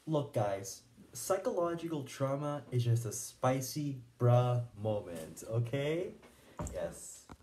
Look, guys, psychological trauma is just a spicy bruh moment, okay? Yes.